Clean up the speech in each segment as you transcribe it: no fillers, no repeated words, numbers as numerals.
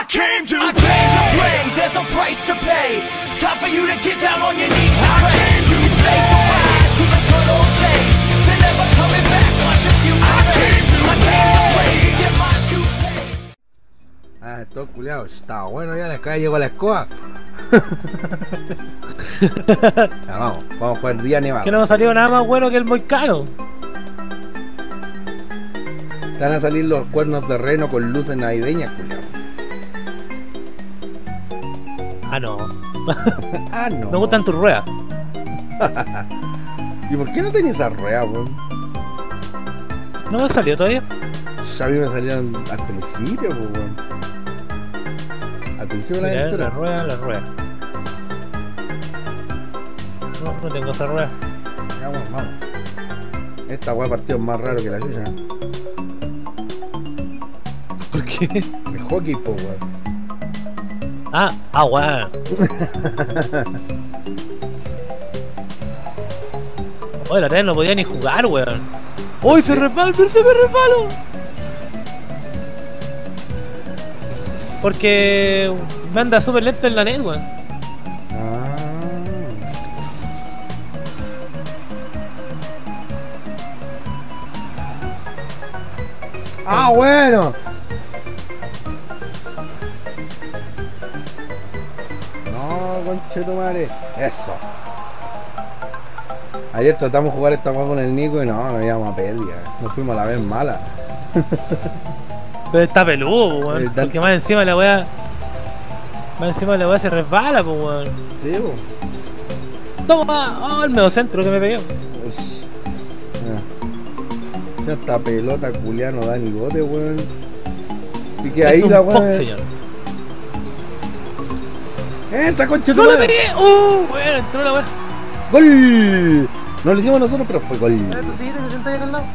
came to play. There's a price to pay. Time for you to get down on your knees and pray. You say goodbye to the good old days. They're never coming back. Watch your future fade. I came to play to get my dues paid. Ah, todo culiado. Está bueno ya, acá llegó la escoba. Ya, vamos a jugar día nevado. Que no me salió nada más bueno que el Moicano. Te van a salir los cuernos de reno con luces navideñas, culiado. Ah, no. Ah, no. Me gustan tus ruedas. ¿Y por qué no tenía esa rueda, weón? ¿No me salió todavía? A mí me salieron al principio, weón. Al principio de la aventura. La rueda. No tengo esa rueda. Ya, bueno, vamos. Esta weá partido es más raro que la suya. ¿Por qué? El hockey, po, weón. Weón. Oye, la otra vez no podía ni jugar, weón. ¡Uy, se resbala! ¡Pero se me resbalo! Porque me anda súper lento en la net, weón. Bueno. No, conchetumare. Eso. Ayer tratamos de jugar esta weá con el Nico y no íbamos a pérdida. Nos fuimos a la vez mala. Pero está peludo, weón. Porque más encima la weá. Más encima la weá se resbala, pues, weón. Sí, po. Toma, el medio centro que me pegué. Esta pelota culiá no da ni bote, weón. Y que ahí la weón. Señor. ¡Entra, concha! ¡No le pegué! Weón, entró la weá. ¡Gol! No lo hicimos nosotros, pero fue gol. ¿Sí te sentas ahí al lado?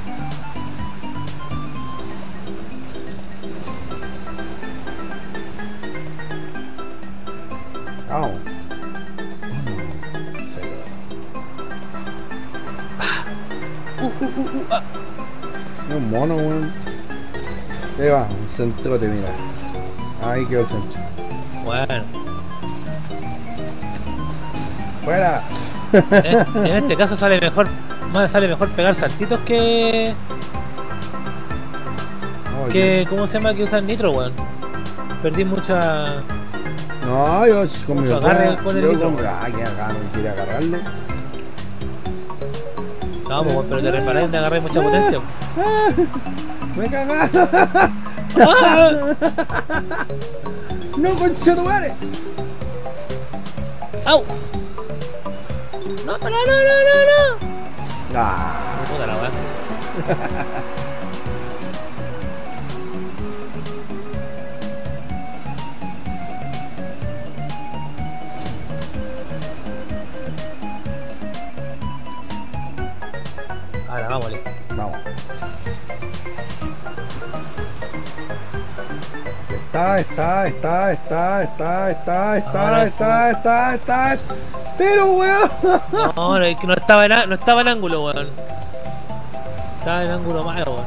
Vamos. Un mono, weón. Ahí va, un centrote, mira. Ahí quedó el centro. Bueno. ¡Fuera! En este caso sale mejor pegar saltitos que... ¿Cómo se llama? Que usar nitro, weón. Perdí mucha... No, yo con mi agarre con el nitro. que agarro, quiere agarrarlo. No, pues, pero te reparé donde agarré mucha potencia. ¡Me cagaron! ¡No, conchetumare! ¡Au! ¡No! Puta la weá. Ahora, vámonos. Vamos. Está. Pero, weón. No, es que no estaba en ángulo, weón. Estaba en ángulo malo, weón.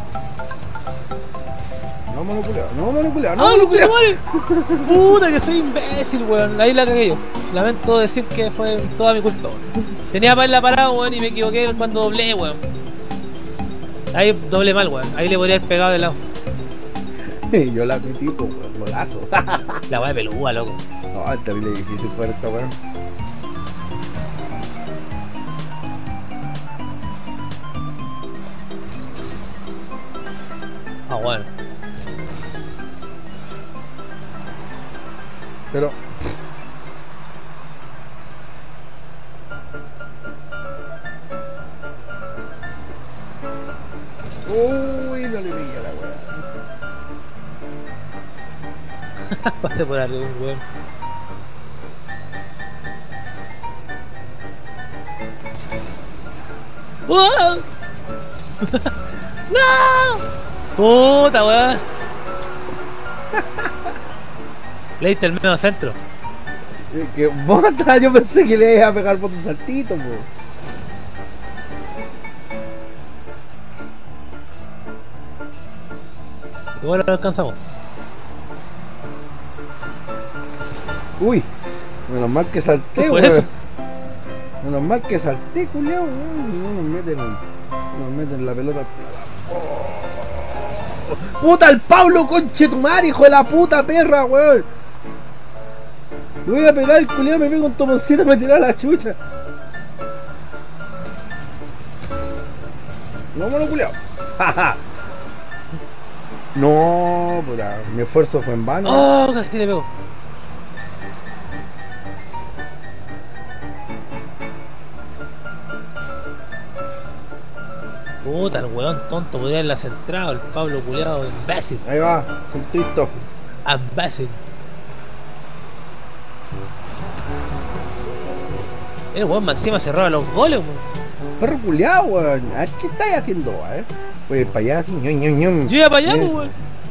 No monoculeado. Puta que soy imbécil, weón. Ahí la cagué yo. Lamento decir que fue toda mi culpa, weón. Tenía mal la parada, weón, y me equivoqué cuando doblé, weón. Ahí doblé mal, weón. Ahí le podría haber pegado de lado. Yo la metí, pues, weón, golazo. La weá de pelúa, loco. No, es terrible difícil jugar esta weón. Bueno. Pero... Uy, no le veía la weá. Pasé por arriba, weón. ¡Oh! ¡No! ¡Puta, weón! Leíste el medio centro. ¡Qué bota! Yo pensé que le iba a pegar por tu saltito, po. Igual lo alcanzamos. Uy, menos mal que salté, ¿Qué fue weón. eso? Menos mal que salté, culiao, weón. No nos meten la pelota. Oh. ¡Puta el Pablo, conchetumar, hijo de la puta perra, weón! Le voy a pegar el culiao, me pega un tomoncito y me tira la chucha. No, bueno, culiao. No, puta, mi esfuerzo fue en vano. Oh, casi le pego. Puta, el weón tonto podía haberla centrado, el Pablo culiado, imbécil. Ahí va, centrito. Imbécil. El weón más encima se roba los goles, weón. Perro culiao, weón. A ver, ¿qué estáis haciendo, Pues para allá así, ño. Yo iba para allá, Bien. weón.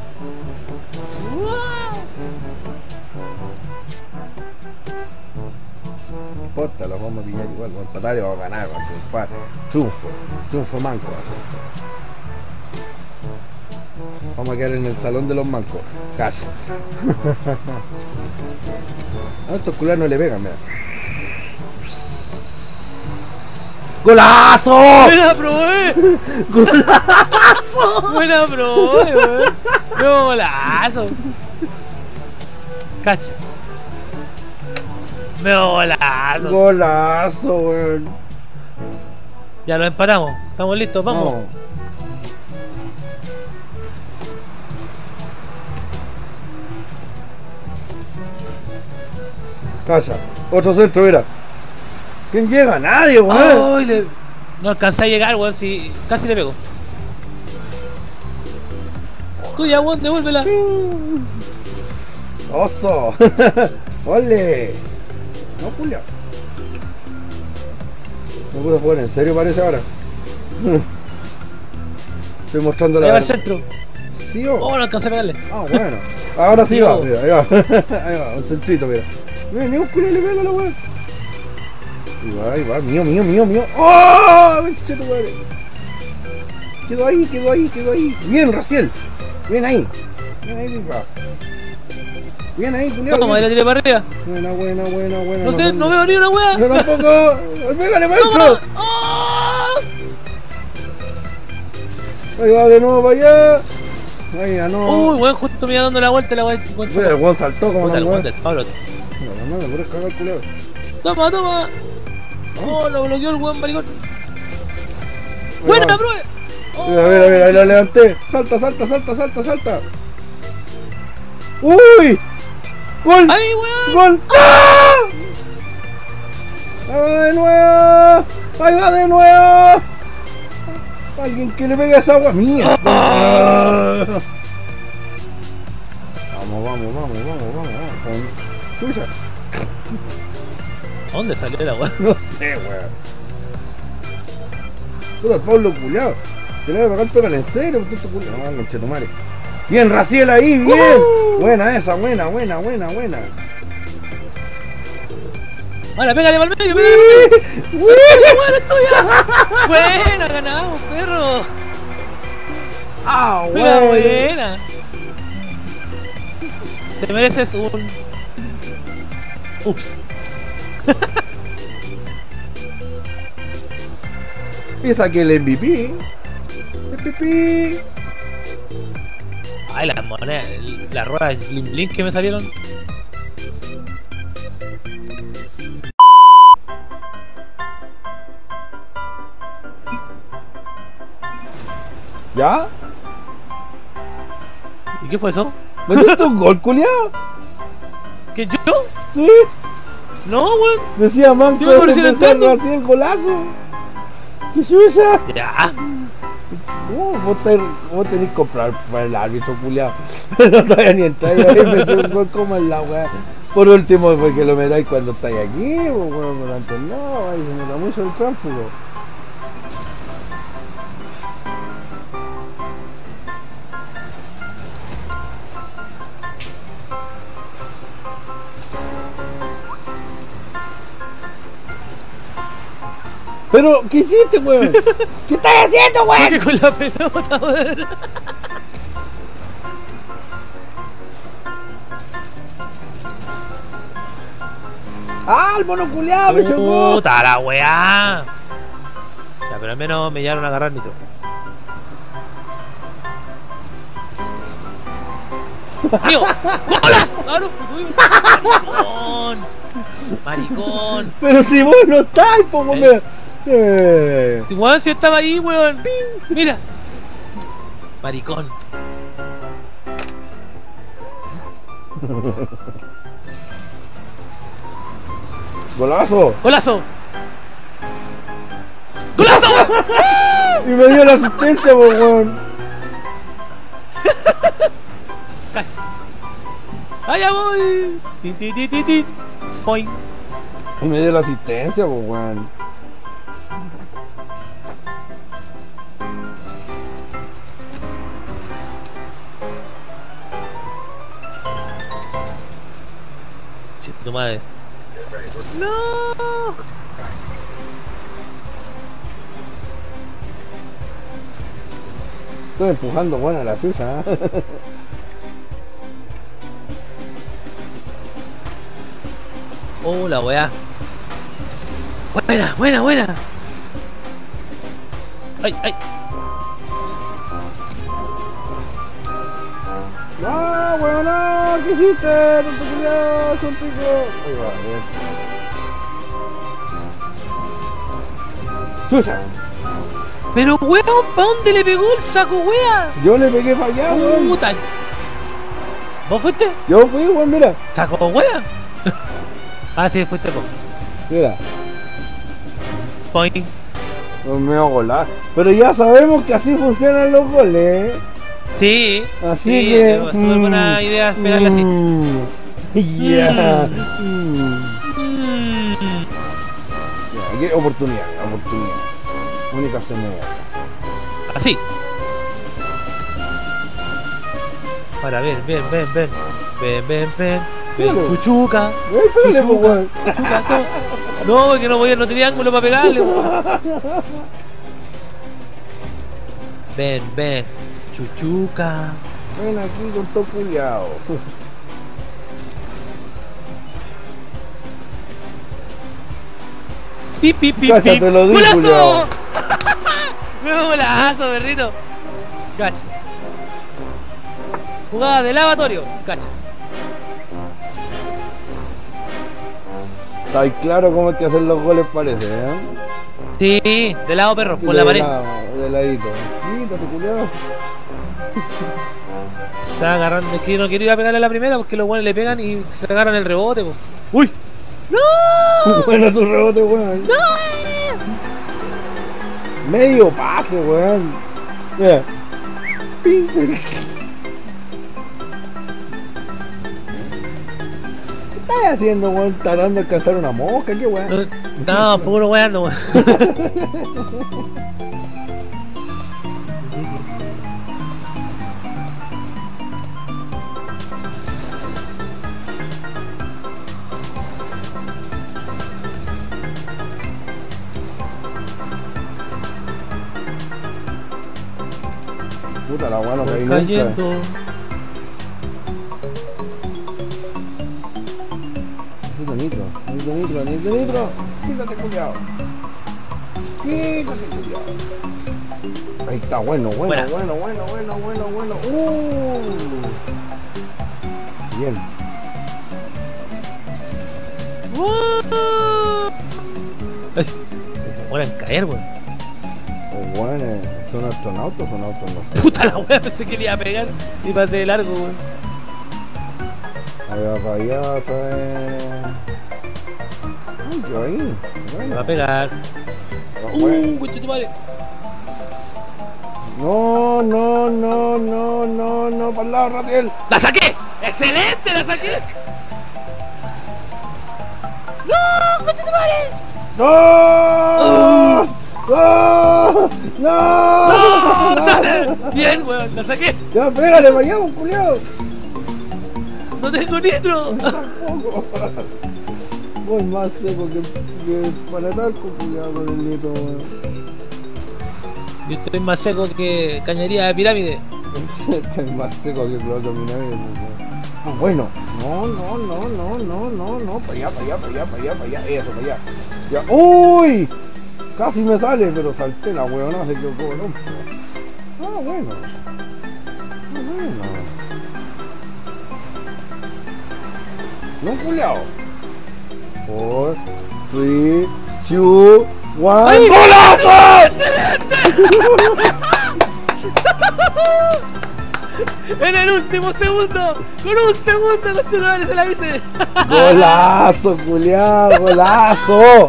No importa, los vamos a pillar igual, vamos a empatar y vamos a ganar, vamos a triunfar. Triunfo manco. Así. Vamos a quedar en el salón de los mancos. Casi. A estos culiados no le pegan, mira. ¡Golazo! ¡Buena probé! ¡Golazo! ¡Buena probé, weón! ¡Qué golazo! Cacha. ¡Me golazo! ¡Golazo, weón! Ya lo empatamos. ¿Estamos listos? Vamos. No. Casa, otro centro, mira. ¿Quién llega? Nadie, weón. Ay, no alcancé a llegar, weón. Si... Casi le pego. Tuya, weón, devuélvela. Oso. Ole. No, Julio. Me puse a jugar en serio, parece ahora. Estoy mostrando Ahí va la. el centro. ¿Sí o? Oh, no alcancé a pegarle. Ah, bueno. Ahora sí Sí, va, o. mira, ahí va. Ahí va, un centrito, mira. Mira, ni un culo le pega a la weá. Ahí va, mío. ¡Oh! Conche tu madre. Quedó ahí. Bien, Raciel. Bien ahí, mi papá. Bien ahí, culiao. ¿Cómo? Ahí la tiré para arriba. Buena. No sé, no veo ni una weá. Yo tampoco. ¡Pégale, maestro! ¡Toma! ¡Oh! Ahí va de nuevo para allá. Ahí ya no. Uy, weón, justo me iba dando la vuelta la weá. Mira, el weón saltó como Puta, el la weón weón. del Pablo. No, me puedes cagar, culiao. Toma. Oh, lo bloqueó el weón maricón. ¡Buena, va. prueba! Mira, ahí la levanté. Salta. ¡Uy! ¡Gol! ¡Ahí, weón! ¡Gol! ¡Ah! ¡Ahí va de nuevo! Alguien que le pegue a esa agua. ¡Mierda! Vamos. Chucha. ¿Dónde salió la weá? No sé, weón. Puta, el Pablo culiao. Que le voy a pegar, pégale en serio, puto culiao. No, conchetumare. Bien, Raciel ahí, bien. Buena esa, buena. Ahora, pégale para el medio, Uy. ¡Buena, es tuya! ¡Buena, ganamos, perro! Ah, ¡Buena, bueno. buena! Te mereces un... Ups. Y saqué el MVP. MVP. Ay, las monedas, las ruedas bling bling que me salieron. ¿Ya? ¿Y qué fue eso? ¿Metiste un gol, culiao? ¿Qué, yo? Sí. No, weón. Decía Manco Yo me parecí de entrando. Cerro así el golazo. ¡Qué chucha! Ya. Vos tenés que comprar para el árbitro, culiao. No todavía ni entrar ahí, metí un gol como en la weá. Por último, porque lo metáis cuando estáis aquí, pues bueno, pero antes no, ahí se me da mucho el tránsito. Pero, ¿qué hiciste, weón? ¿Qué estás haciendo, weón? ¿Qué con la pelota, weón? ¡Ah, el mono culiao me chocó! ¡Puta la weá! Ya, pero al menos me llegaron a agarrar nitro. ¡Mío! ¡Bolas! ¡Ah, no! ¡Maricón! ¡Maricón! Pero si vos no estás, po, weón. Weón, si estaba ahí, weón. Mira. Maricón. ¡Golazo! ¡Golazo! ¡Golazo! Y me dio la asistencia, po, weón. Casi. ¡Allá voy! ¡Ti, ti, ti, ti, ti! ¡Poing! Y me dio la asistencia, po, weón. Tu madre. ¡No! Estoy empujando, buena la suya, ¿eh? Oh, la weá. Buena, buena, buena. Ay, ay. ¡No, weón, no! ¿Qué hiciste? ¡Tonto culiao! ¡Son pico! Ahí va, bien. ¡Chucha! Pero weón, ¿pa' dónde le pegó el saco, wea? Yo le pegué para allá, weón. Puta. ¿Vos fuiste? Yo fui, weón, mira. ¿Saco wea? Ah, sí, fuiste vos. Mira. Poing. No me voy a golar. Pero ya sabemos que así funcionan los goles, ¿eh? Sí. Así sí, que. tuve buena idea esperarla así. Ya. Mm. Ya, aquí oportunidad. Única semana. Así. Ahora, ven. Claro. Chuchuca. Pégale, pues, weón. Chuchuca, no, que no tenía ángulo para pegarle, weón. Ven. Chuchuca. Ven aquí con todo culiao. Pip. Cállate, lo digo, ¡Golazo! culiao. ¡Me golazo, perrito! Cacha. Jugada de lavatorio. Cacha. Está ahí claro cómo hay que hacer los goles, parece, ¿eh? Sí, de lado, perro, por la pared. De ladito. Quítate, culiao. Está agarrando, es que no quiero ir a pegarle a la primera porque los buenos le pegan y se agarran el rebote, po. ¡Uy! ¡No! Bueno, tu rebote, weón. ¡No! Medio pase, weón. Mira. Ping. ¿Qué estás haciendo, weón? Tratando de alcanzar una mosca, qué weón. No, puro weando, weón. Puta la weón, no caí nunca. Cayendo. Necesito nitro. Quítate, culiao. Ahí está, bueno. Buena. Bien. Ay, se mueren caer, weón. Los weones son astronautas o no sé. Puta la weá, pensé que le iba a pegar y pasé de largo, weón. Ahí va para allá, otra vez. Ay, yo ahí. Me Bueno. va a pegar. Bueno. Coche tu madre. No, para el lado, Ratiel. ¡La saqué! ¡Excelente! ¡La saqué! ¡No! ¡Coche tu madre! ¡No! ¡No! ¡No! ¡No! ¡Sale! Bien, weón, la saqué. Ya, pégale, vayamos, culiao. No tengo nitro. Tampoco. Voy más seco que para talco, culiao, con el nitro, weón. Yo estoy más seco que cañería de pirámide. Estoy más seco que el otro pirámide. Bueno, No, no, no, no, no, no, no. Para allá, para allá, para allá, para allá, para allá. Eso, para allá. Ya. ¡Uy! Casi me sale, pero salté la huevona, se equivocó, ¿no? Ah, bueno. Ah, bueno. No, culiao. 4, 3, 2, 1. ¡Ay! ¡Golazo! En el último segundo, con un segundo, conchetumare, se la hice. ¡Golazo, culiao! ¡Golazo!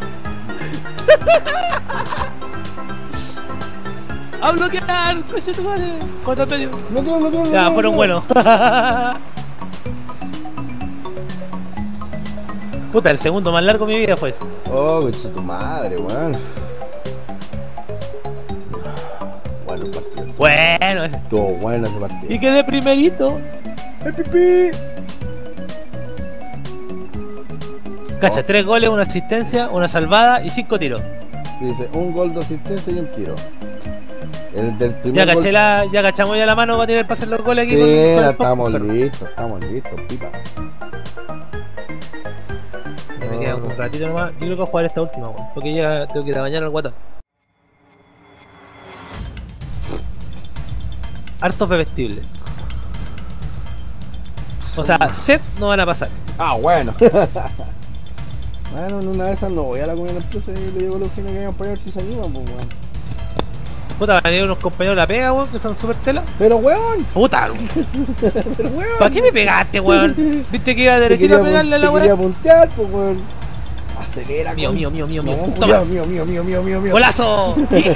A bloquear, conchetumare. Cuatro medio. No tengo, no tengo. Ya, fueron buenos. Puta, el segundo más largo de mi vida fue. Oh, coche tu madre, weón. Bueno partido. Bueno, Estuvo bueno ese partido. y quedé primerito. ¡El pipí! Cacha, 3 goles, una asistencia, una salvada y 5 tiros. Dice, un gol de asistencia y un tiro. El del primer Ya gol... caché ya cachamos ya la mano para tirar para hacer los goles aquí. Sí, con el estamos pero listos, pipa. Me queda un ratito nomás. Yo creo que voy a jugar esta última, weón, porque ya tengo que ir a bañar al guatón. Hartos bebestibles. O sea, set no van a pasar. Ah, bueno. Bueno, en una de esas no voy a la comida de la empresa y le digo a los que me quedan para ver si se animan, pues, weón. Puta, van a ir unos compañeros de la pega, weón, que son super tela. Pero, weón. Puta, Pero, weón. ¿para qué me pegaste, weón? ¿Viste que iba derechito a pegarle a la Te quería weón? puntear, pues, weón. Acelera, Mío, con- mío, mío, mío, mío. No, Toma. mío, mío, mío, mío, mío, mío. ¡Golazo!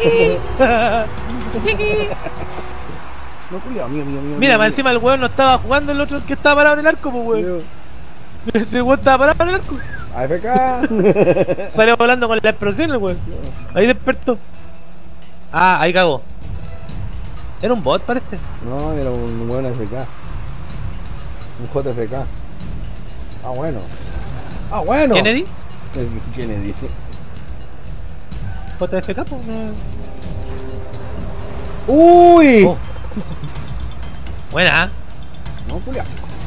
No, culiao, mío, mío, mío. Mira, mío, más encima el weón no estaba jugando, el otro que estaba parado en el arco, pues weón. Ese weón estaba parado en el arco. AFK. Salió volando con la explosión el weón. Ahí despertó. Ah, ahí cagó. Era un bot, parece. No, era un buen AFK. Un JFK. Ah, bueno. Ah, bueno. ¿Kennedy? Kennedy. JFK, pues no. ¡Uy! Oh. Buena, ¿eh? No, culiao.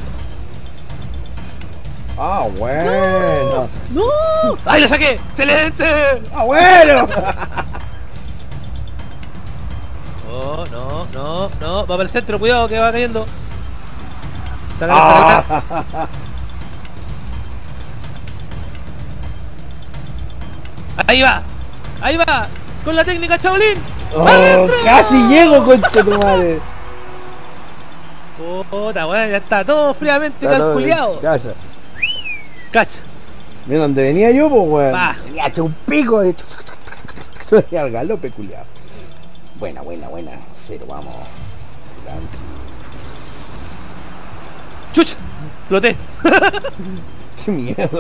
Ah, bueno. ¡No! ¡Ay, lo saqué! ¡Excelente! Ah, bueno. Oh, no, no, no. Va para el centro, cuidado que va cayendo. Sácala, sácala. Ah. Ahí va, ahí va. Con la técnica Shaolin. Oh, ¡Adentro! casi llego, concha tu madre. Puta, weón, ya está todo fríamente Ya no, calculado. Calla. Cacha. Mira donde venía yo, pues, weón. Va. Venía hecho un pico. Venía al galope, culiao. Buena, buena, buena. Cero, vamos. Grande. Chucha, floté. Qué mierda.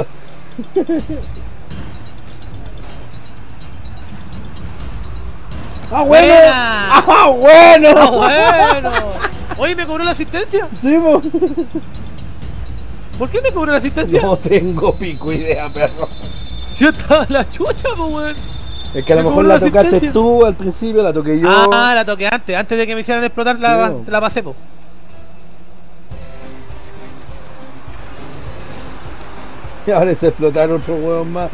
¡Ah, bueno! Buena. ¡Ah, bueno! ¡Ah, bueno! Oye, ¿me cobró la asistencia? Sí, po. ¿Por qué me cobró la asistencia? No tengo pico idea, perro. Si yo estaba en la chucha, pues, weón. Es que a lo Me mejor cobró la la tocaste asistencia. tú al principio, la toqué yo. Ah, la toqué antes de que me hicieran explotar la, Sí. la pasé, po. Y ahora se explotaron otro hueón más.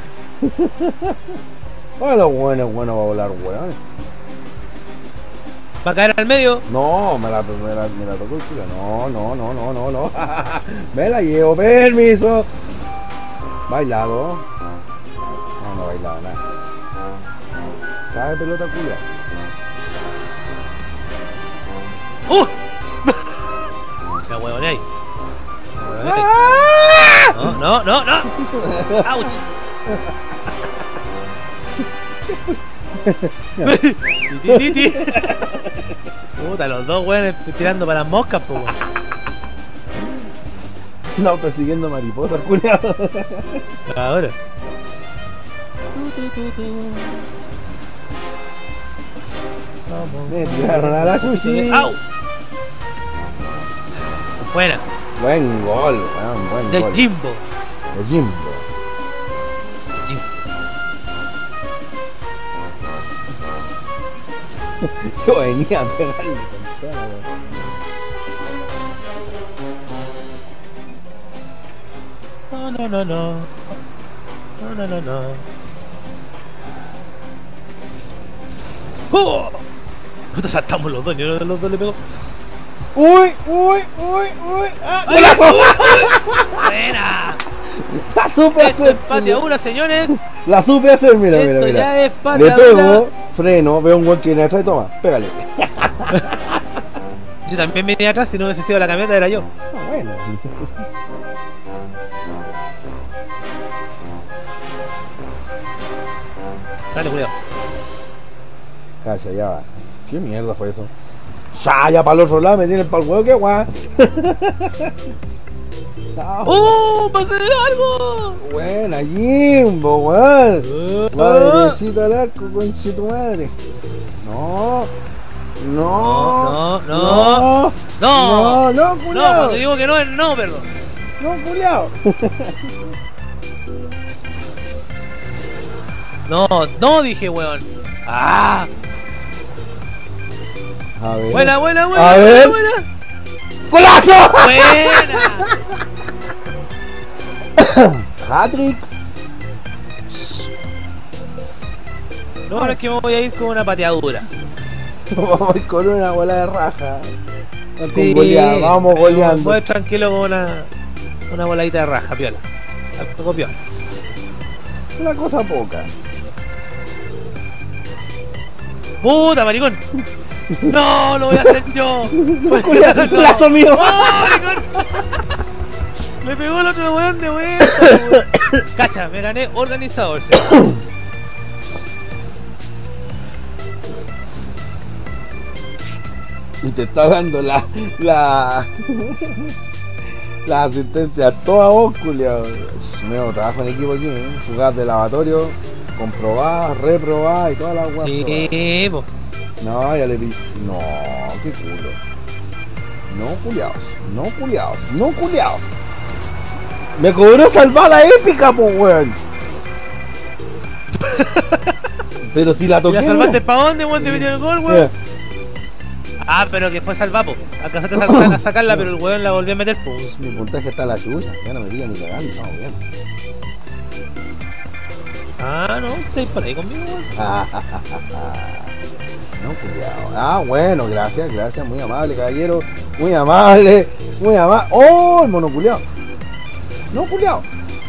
Bueno, bueno, bueno, va a volar, hueón. Va a caer al medio. No, me la tocó el culo. No, no, no, no, no, no. Me la llevo, permiso. Bailado. No, no bailado nada. Cae pelota culia. La huevoné ahí. La huevoné ahí. ¡Ah! No, no, no, no. ¡Auch! Ti, ti, ti. Puta, los dos weones tirando para las moscas, po, weón. No, persiguiendo mariposas, culiado. Ahora. Me tiraron a la sushi. ¡Au! Buena, Buen gol, weón, buen del gol. Jimbo. De Jimbo. Yo venía a pegarle con toda la weá. No, no, no, no. No, no, no, no. ¡Oh! Puta, saltamos los dos, yo los dos le pego. ¡Uy! ¡Uy! ¡Uy! ¡Uy! ¡Ah! ¡Golazo! ¡Buena! La supe Esto hacer. empate a una, señores. La supe hacer, mira, Esto mira, mira. ya es empate Le a pego, una. freno, veo un weón que viene atrás y toma, pégale. Yo también venía atrás, si no hubiese sido la camioneta era yo. Ah, bueno. Dale, cuidado. Cacha, ya va. ¿Qué mierda fue eso? Ya para el otro lado me tienen para el huevo, qué guay. ¡Oh! ¡Pasé de largo! Buena, Jimbo, weón. Madrecita al arco, conche tu madre. No. No. No, no. No, No, no, no, culiao. cuando digo que no es no, perdón. No, culiao. No, no dije, weón. ¡Ah! A ver. Buena, buena, A buena, ver. buena, buena. ¡Golazo! ¡Buena! Hat-trick. No, ahora es que me voy a ir con una pateadura. Vamos con una bola de raja. Con Sí, goleada, vamos goleando. Voy tranquilo con una voladita de raja, piola. Algo piola. Una cosa poca. ¡Puta, maricón! ¡No, lo voy a hacer yo! Culiao, golazo mío. ¡Oh, maricón! Me pegó el otro weón de vuelta, weón. Cacha, me gané organizador. Y te está dando la asistencia a toda vos, culiao. Nuevo trabajo en equipo aquí, ¿eh? Jugadas de lavatorio, comprobadas, reprobadas y todas las weas. Sí, po. No, ya le vi. No, qué culo. No culiados, no culiados, no culiados. Me cobró salvada épica, po weón. Pero si la ¿Y toqué. la salvaste mira. pa' dónde, weón? Se metió el gol, Mira. weón. Ah, pero que fue salvapo. Alcanzaste a sacarla, pero el weón la volvió a meter, pues. Mi puntaje está a la chucha, ya no me pillan ni cagando, estamos bien. Ah, no, estáis por ahí conmigo, weón. No, culiao. Ah, bueno, gracias, gracias, muy amable, caballero. Muy amable, muy amable. ¡Oh, el mono culiao! No, culiao.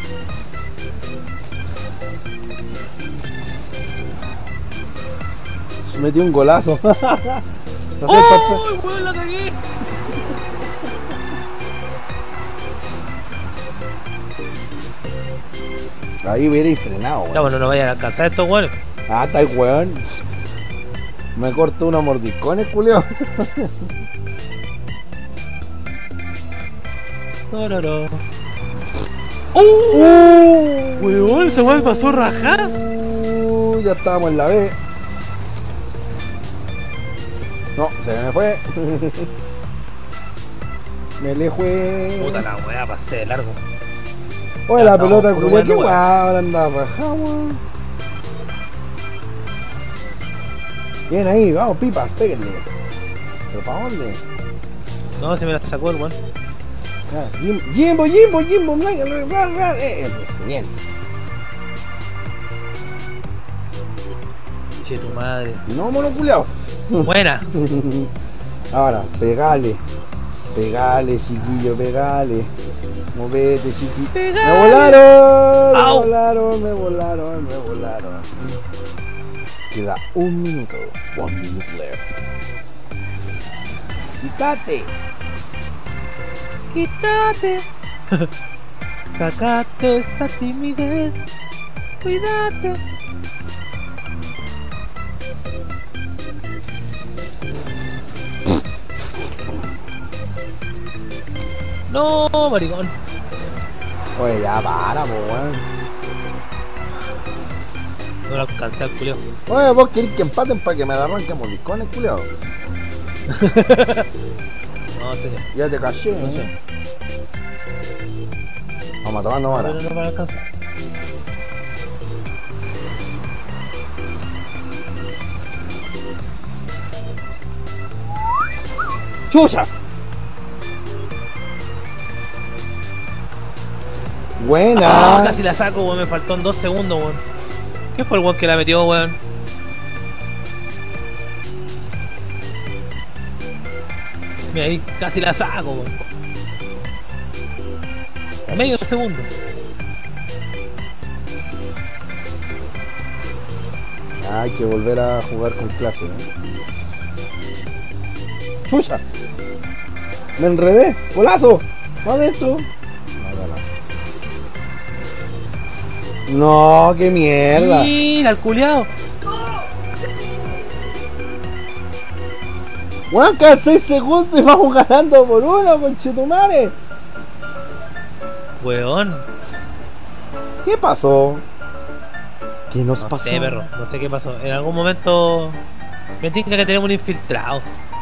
Metió un golazo. ¡Oh, weón, la cagué! Ahí hubiera frenado, Ya, weón. bueno, no vayan a alcanzar estos weones. Ah, está el weón. Me cortó unos mordiscones, culiao. Tororo. Weón, ese weón pasó rajada. Ya estábamos en la B. No, se me fue. Me le fue. Puta la weá, pasé de largo. Oye, Ya la estamos pelota, por culia, buen qué lugar. guau, ahora anda rajado, weón. Bien ahí, vamos, pipas, péguenle. ¿Pero para dónde? No, se me la sacó el weón. Ah, Jimbo, Jimbo, Jimbo, bien. Che, tu madre. No, mono culiao. Buena. Ahora, pegale. Pegale, chiquillo, pegale. Movete, chiquillo. Pegale. ¡Me volaron! Au. Me volaron, me volaron, me volaron. Queda un minuto. 1 minute left. ¡Quítate! Quítate. Sacate esa timidez. Cuídate. No, maricón. Oye, ya para, po, weón. No lo alcancé al culio. Oye, vos querés que empaten para que me la arranquen mordiscones, culiao. No, señor. Ya te caché, No sé. Vamos a tomar, no Pero ahora. no van a alcanzar. ¡Chucha! Buena. Casi la saco, weón, me faltó en 2 segundos, weón. ¿Qué fue el weón que la metió, weón? Mira, ahí casi la saco, weón. A medio segundo. Hay que volver a jugar con clase, ¿no? ¡Chucha! ¡Me enredé! ¡Golazo! ¡Va adentro! No, qué mierda. Mira, el culiao. Weón, quedan 6 segundos y vamos ganando por 1, conchetumare. Weón. ¿Qué pasó? ¿Qué nos No pasó? sé, perro, no sé qué pasó. En algún momento me tinca que tenemos un infiltrado.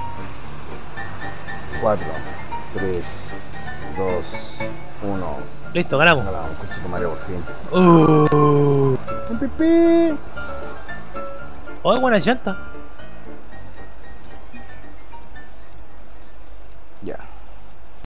4, 3, 2, 1. Listo, ganamos. Ganamos, conchetumare, por fin. Un pipí. Oh, buena llanta. Ya.